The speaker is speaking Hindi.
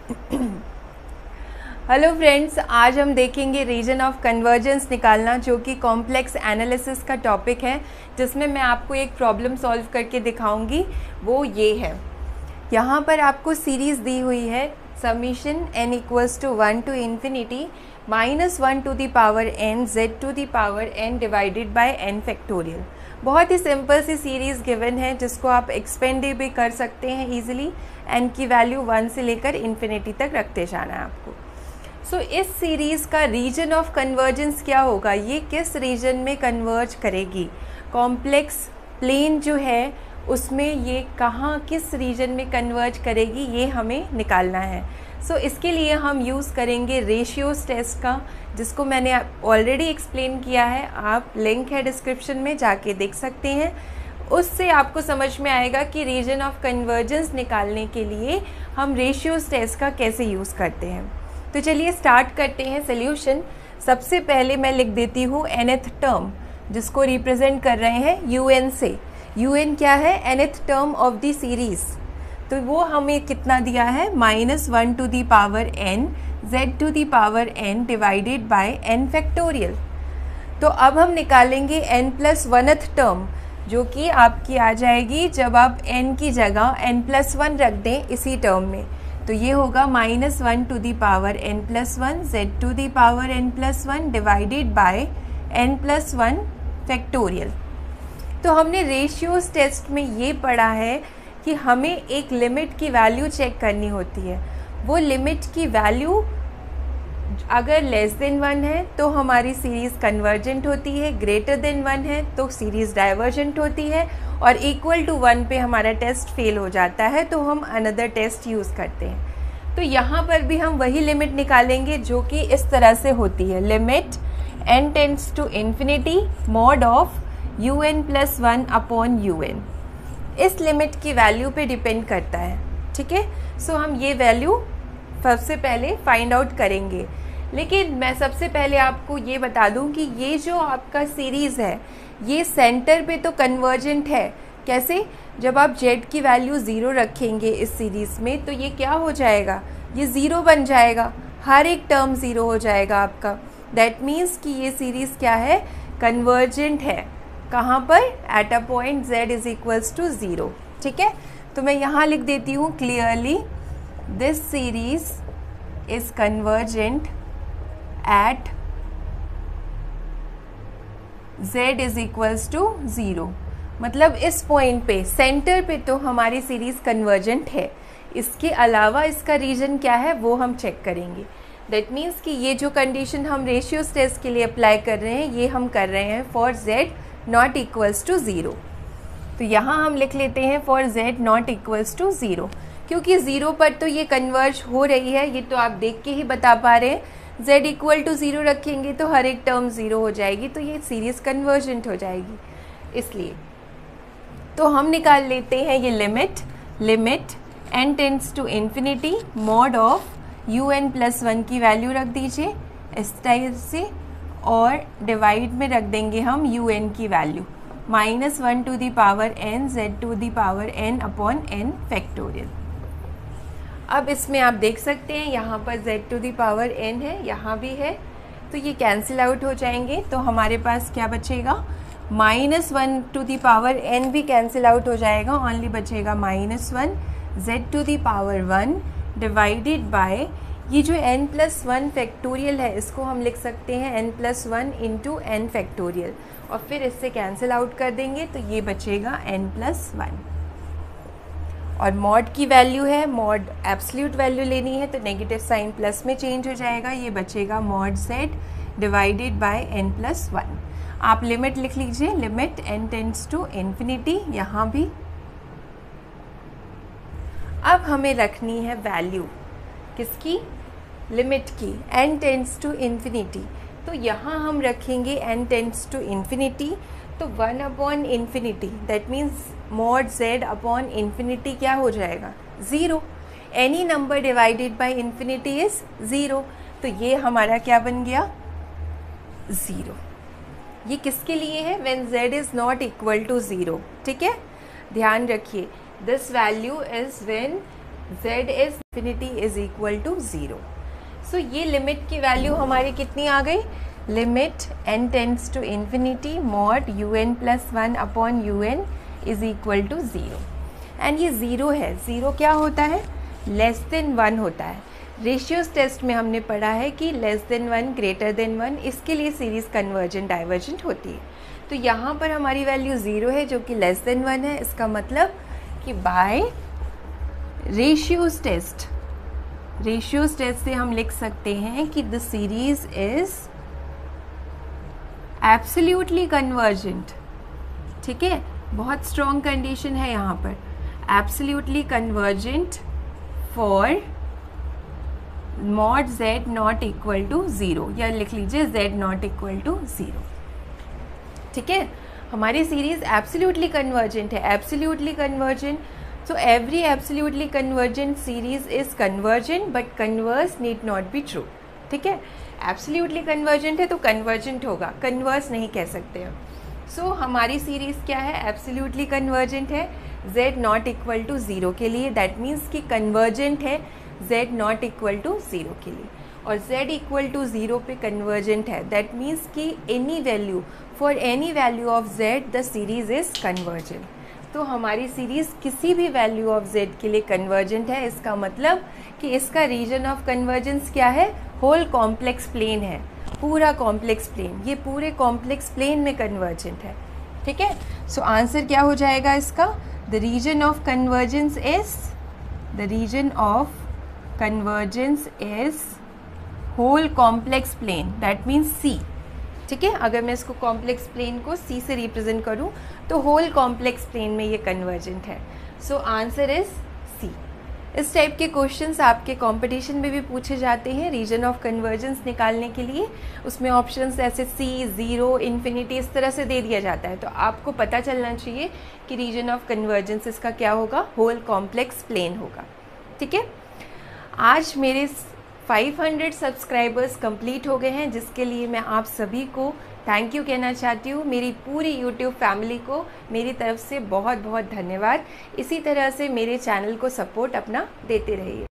हेलो फ्रेंड्स, आज हम देखेंगे रीजन ऑफ कन्वर्जेंस निकालना, जो कि कॉम्प्लेक्स एनालिसिस का टॉपिक है, जिसमें मैं आपको एक प्रॉब्लम सॉल्व करके दिखाऊंगी। वो ये है, यहाँ पर आपको सीरीज़ दी हुई है summation n equals to 1 to infinity -1 to the power n z to the power n divided by n factorial. बहुत ही सिंपल सी सीरीज़ गिवन है, जिसको आप एक्सपेंड भी कर सकते हैं ईजिली। n की वैल्यू 1 से लेकर इन्फिनिटी तक रखते जाना है आपको। सो इस सीरीज़ का रीजन ऑफ कन्वर्जेंस क्या होगा, ये किस रीजन में कन्वर्ज करेगी, कॉम्प्लेक्स प्लेन जो है उसमें ये कहाँ किस रीजन में कन्वर्ज करेगी, ये हमें निकालना है। सो इसके लिए हम यूज़ करेंगे रेशियोज टेस्ट का, जिसको मैंने ऑलरेडी एक्सप्लेन किया है। आप लिंक है डिस्क्रिप्शन में, जाके देख सकते हैं। उससे आपको समझ में आएगा कि रीजन ऑफ कन्वर्जेंस निकालने के लिए हम रेशियोज टेस्ट का कैसे यूज़ करते हैं। तो चलिए स्टार्ट करते हैं सॉल्यूशन। सबसे पहले मैं लिख देती हूँ nth टर्म, जिसको रिप्रेजेंट कर रहे हैं un से। un क्या है, nth term of the series. तो वो हमें कितना दिया है, -1 to the power n z to the power n divided by n factorial. तो अब हम निकालेंगे n+1th टर्म, जो कि आपकी आ जाएगी जब आप n की जगह n+1 रख दें इसी टर्म में। तो ये होगा -1 to the power n+1 z to the power n+1 divided by n+1 factorial. तो हमने रेशियोज टेस्ट में ये पढ़ा है कि हमें एक लिमिट की वैल्यू चेक करनी होती है। वो लिमिट की वैल्यू अगर लेस देन 1 है तो हमारी सीरीज़ कन्वर्जेंट होती है, ग्रेटर देन 1 है तो सीरीज़ डाइवर्जेंट होती है, और इक्वल टू 1 पे हमारा टेस्ट फेल हो जाता है तो हम अनदर टेस्ट यूज़ करते हैं। तो यहाँ पर भी हम वही लिमिट निकालेंगे, जो कि इस तरह से होती है, limit n tends to infinity mod of un+1 upon un। इस लिमिट की वैल्यू पे डिपेंड करता है, ठीक है। सो हम ये वैल्यू सबसे पहले फाइंड आउट करेंगे। लेकिन मैं सबसे पहले आपको ये बता दूं कि ये जो आपका सीरीज़ है, ये सेंटर पे तो कन्वर्जेंट है। कैसे, जब आप z की वैल्यू 0 रखेंगे इस सीरीज़ में, तो ये क्या हो जाएगा, ये 0 बन जाएगा, हर एक टर्म 0 हो जाएगा आपका। दैट मीन्स कि ये सीरीज़ क्या है, कन्वर्जेंट है। कहाँ पर, at a point z is equals to 0, ठीक है। तो मैं यहाँ लिख देती हूँ clearly, this series is convergent at z is equals to 0। मतलब इस पॉइंट पे, सेंटर पे तो हमारी सीरीज कन्वर्जेंट है। इसके अलावा इसका रीजन क्या है वो हम चेक करेंगे। दैट मीन्स कि ये जो कंडीशन हम रेशियोज टेस्ट के लिए अप्लाई कर रहे हैं, ये हम कर रहे हैं for z not equals to 0। तो यहाँ हम लिख लेते हैं for z not equals to 0, क्योंकि 0 पर तो ये कन्वर्ज हो रही है, ये तो आप देख के ही बता पा रहे हैं। z इक्वल टू 0 रखेंगे तो हर एक टर्म 0 हो जाएगी, तो ये सीरीज कन्वर्जेंट हो जाएगी। इसलिए तो हम निकाल लेते हैं ये limit n tends to infinity mod of un+1 की वैल्यू रख दीजिए इस टाइप से, और डिवाइड में रख देंगे हम un की value -1 to the power n z to the power n upon n factorial. अब इसमें आप देख सकते हैं यहाँ पर z to the power n है, यहाँ भी है, तो ये कैंसिल आउट हो जाएंगे। तो हमारे पास क्या बचेगा, -1 टू दी पावर n भी कैंसिल आउट हो जाएगा, ओनली बचेगा -1 z to the power 1 divided by ये जो n+1 फैक्टोरियल है, इसको हम लिख सकते हैं n+1 इंटू n फैक्टोरियल, और फिर इससे कैंसिल आउट कर देंगे तो ये बचेगा n+1। और मॉड की वैल्यू है, मॉड एब्सोल्यूट वैल्यू लेनी है तो नेगेटिव साइन प्लस में चेंज हो जाएगा, ये बचेगा mod z divided by n+1। आप लिमिट लिख लीजिए, limit n tends to infinity, यहाँ भी। अब हमें रखनी है वैल्यू किसकी, लिमिट की, n टेंड्स टू इन्फिनिटी। तो यहाँ हम रखेंगे n टेंड्स टू इन्फिनिटी, तो 1 upon infinity, that means mod z upon infinity क्या हो जाएगा, 0। Any number divided by infinity is 0, तो ये हमारा क्या बन गया, 0। ये किसके लिए है, when z is not equal to 0, ठीक है। ध्यान रखिए, this value is when z is infinity is equal to 0। So ये लिमिट की वैल्यू हमारी कितनी आ गई, limit n tends to infinity mod un+1 upon un is equal to 0। And ये 0 है, 0 क्या होता है, लेस देन 1 होता है। रेशियोज टेस्ट में हमने पढ़ा है कि लेस देन 1 ग्रेटर देन 1, इसके लिए सीरीज़ कन्वर्जेंट डाइवर्जेंट होती है। तो यहाँ पर हमारी वैल्यू 0 है जो कि लेस देन 1 है। इसका मतलब कि बाय रेशियोज टेस्ट से हम लिख सकते हैं कि the series is absolutely convergent. ठीक है, बहुत स्ट्रॉन्ग कंडीशन है यहाँ पर, absolutely convergent for mod z not equal to 0, या लिख लीजिए z नॉट इक्वल टू 0। ठीक है, हमारी सीरीज एब्सोल्युटली कन्वर्जेंट है, absolutely convergent. So every absolutely convergent series is convergent but converse need not be true. ठीक है, एब्सोल्युटली कन्वर्जेंट है तो कन्वर्जेंट होगा, कन्वर्स नहीं कह सकते हम। सो हमारी सीरीज क्या है, एब्सोल्युटली कन्वर्जेंट है z नॉट इक्वल टू 0 के लिए, दैट मीन्स कि कन्वर्जेंट है z नॉट इक्वल टू 0 के लिए, और z इक्वल टू 0 पे कन्वर्जेंट है, दैट मीन्स कि any value for any value of z the series is convergent. तो हमारी सीरीज किसी भी वैल्यू ऑफ z के लिए कन्वर्जेंट है। इसका मतलब कि इसका रीजन ऑफ कन्वर्जेंस क्या है, होल कॉम्प्लेक्स प्लेन है, पूरा कॉम्प्लेक्स प्लेन, ये पूरे कॉम्प्लेक्स प्लेन में कन्वर्जेंट है। ठीक है, सो आंसर क्या हो जाएगा इसका, the region of convergence is, the region of convergence is whole complex plane, that means C। ठीक है, अगर मैं इसको कॉम्प्लेक्स प्लेन को C से रिप्रेजेंट करूं तो होल कॉम्प्लेक्स प्लेन में ये कन्वर्जेंट है। So answer is C। इस टाइप के क्वेश्चंस आपके कंपटीशन में भी पूछे जाते हैं रीजन ऑफ कन्वर्जेंस निकालने के लिए। उसमें ऑप्शंस ऐसे C, 0, इन्फिनिटी इस तरह से दे दिया जाता है। तो आपको पता चलना चाहिए कि रीजन ऑफ कन्वर्जेंस इसका क्या होगा, होल कॉम्प्लेक्स प्लेन होगा। ठीक है, आज मेरे 500 सब्सक्राइबर्स कंप्लीट हो गए हैं, जिसके लिए मैं आप सभी को थैंक यू कहना चाहती हूँ। मेरी पूरी यूट्यूब फैमिली को मेरी तरफ से बहुत बहुत धन्यवाद। इसी तरह से मेरे चैनल को सपोर्ट अपना देते रहिए।